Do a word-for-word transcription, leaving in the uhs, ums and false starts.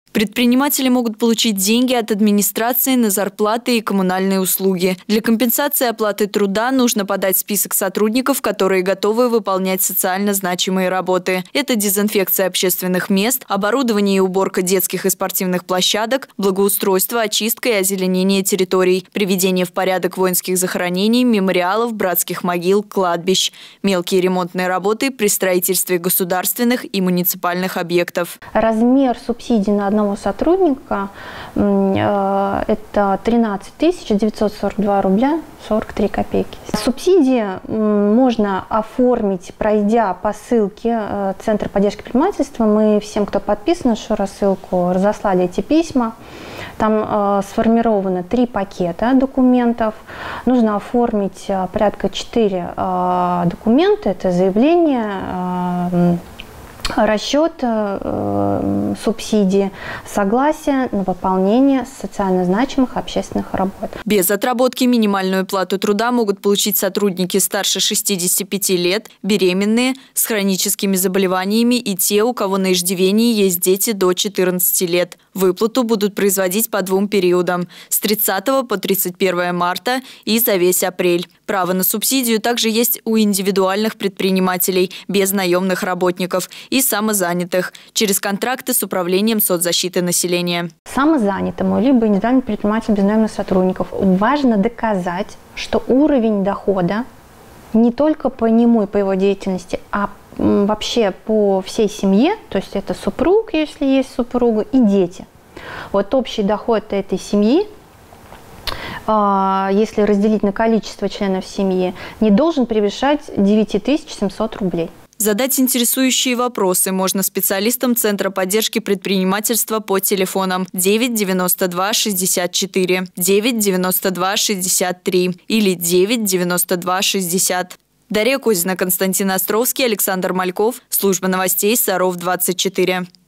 Предприниматели могут получить деньги от администрации на зарплаты и коммунальные услуги. Для компенсации оплаты труда нужно подать список сотрудников, которые готовы выполнять социально значимые работы. Это дезинфекция общественных мест, оборудование и уборка детских и спортивных площадок, благоустройство, очистка и озеленение территорий, приведение в порядок воинских захоронений, мемориалов, братских могил, кладбищ, мелкие ремонтные работы при строительстве государственных и муниципальных объектов. Размер субсидий на одного сотрудника э, это тринадцать тысяч девятьсот сорок два рубля сорок три копейки. Субсидии можно оформить, пройдя по ссылке э, Центра поддержки предпринимательства. Мы всем, кто подписан на нашу рассылку, разослали эти письма. Там э, сформировано три пакета документов. Нужно оформить э, порядка четыре э, документа. Это заявление, э, расчет э, субсидии, согласие на выполнение социально значимых общественных работ. Без отработки минимальную плату труда могут получить сотрудники старше шестидесяти пяти лет, беременные, с хроническими заболеваниями и те, у кого на иждивении есть дети до четырнадцати лет. Выплату будут производить по двум периодам – с тридцатого по тридцать первое марта и за весь апрель. Право на субсидию также есть у индивидуальных предпринимателей, без наемных работников и самозанятых, через контракты с управлением соцзащиты населения. Самозанятому либо индивидуальному предпринимателю без наемных сотрудников важно доказать, что уровень дохода не только по нему и по его деятельности, а вообще по всей семье, то есть это супруг, если есть супруга, и дети. Вот общий доход этой семьи, если разделить на количество членов семьи, не должен превышать девять тысяч семьсот рублей. Задать интересующие вопросы можно специалистам Центра поддержки предпринимательства по телефонам девять девяносто два шестьдесят четыре, девять девяносто два шестьдесят три или девять девяносто два шестьдесят. Дарья Козина, Константин Островский, Александр Мальков. Служба новостей Саров двадцать четыре.